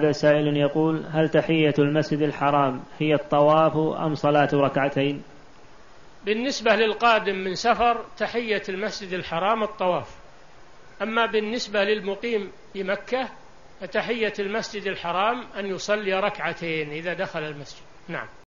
هذا سائل يقول: هل تحية المسجد الحرام هي الطواف أم صلاة ركعتين؟ بالنسبة للقادم من سفر تحية المسجد الحرام الطواف، أما بالنسبة للمقيم في مكة فتحية المسجد الحرام أن يصلي ركعتين إذا دخل المسجد. نعم.